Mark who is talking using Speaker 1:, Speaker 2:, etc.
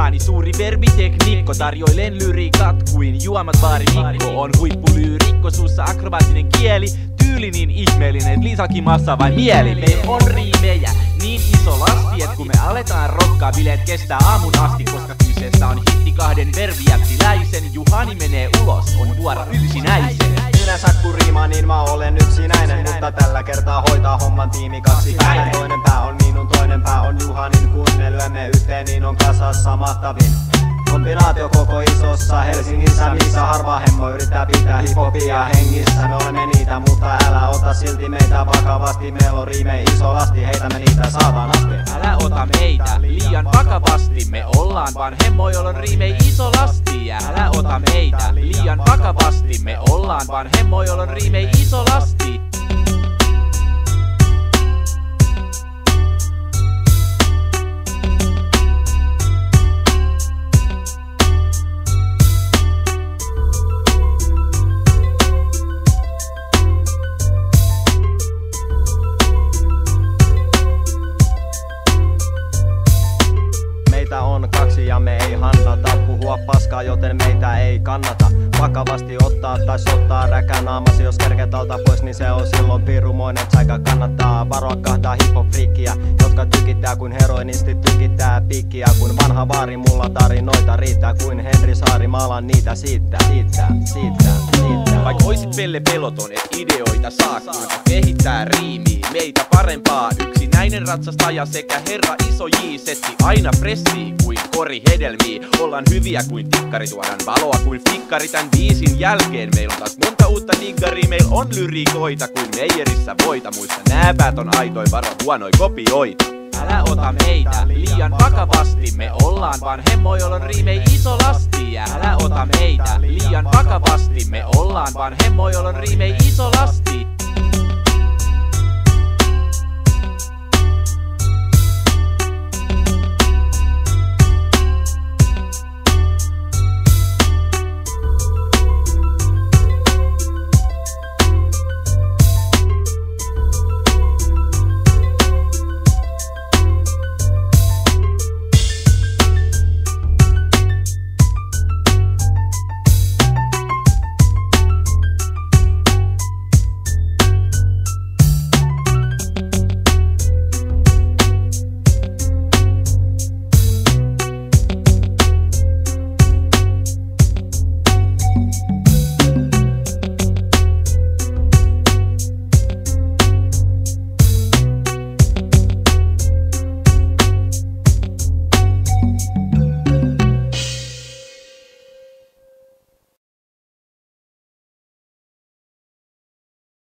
Speaker 1: Juhani suuri verbitekniikko, tarjoilen lyriikat kuin juomat baari Mikko. On huippulyyrikko, suussa akrobaattinen kieli, tyyli niin ihmeellinen, lisäkin massa vai mieli. Meil on riimejä niin iso lasti, et kun me aletaan rokkaa, bileet kestää aamun asti, koska kyseessä on hitti kahden verbiättiläisen. Juhani menee ulos, on vuoro yksinäisen.
Speaker 2: Yleensä kun riimaa, niin mä olen yksinäinen, mutta tällä kertaa hoitaa homman tiimi kaksipäinen. Toinen pää on minun, toinen pää on Juhanin, kun me lyömme yhteen, niin on kasassa mahtavin kombinaatio koko isossa Helsingissä, missä harva hemmo yrittää pitää hiphopia hengissä. Me olemme niitä, mutta älä ota silti meitä vakavasti. Meillä on riimei iso lasti, heitämme niitä saatanasti.
Speaker 1: Älä ota meitä liian vakavasti, me ollaan vaan hemmo, jolla on riimei iso lasti. Ja älä ota meitä liian vakavasti, me ollaan vaan hemmo, jolla on riimei iso lasti.
Speaker 2: Meitä on kaksi ja me ei hannata puhua paskaa, joten meitä ei kannata vakavasti ottaa tai sottaa räkänaamasi. Jos kerkeet alta pois, niin se on silloin pirumoinen säikä. Kannattaa varoa kahtaa hiphop-friikkiä, jotka tykittää kuin heroinisti tykittää piikkiä. Kun vanha vaari, mulla tarinoita riittää kuin Henri Saari, maalan niitä siitä.
Speaker 1: Vaik oisit Pelle Peloton, et ideoita saa, kuinka kehittää riimiä meitä parempaa. Yksinäinen ratsastaja sekä herra iso J setti aina pressii kuin kori hedelmii. Ollaan hyviä kuin tikkari, tuodaan valoa kuin fikkari. Tän biisin jälkeen meillä on taas monta uutta diggaria. Meil on lyriikoita kuin meijerissä voita. Muista nää päät on aitoi, varo huonoi kopioita. Älä ota meitä liian vakavasti, me ollaan vaan hemmo, jolla on riimei iso lasti. Ja älä ota meitä liian vakavasti, me ollaan vaan hemmo, jolla on riimei iso lasti.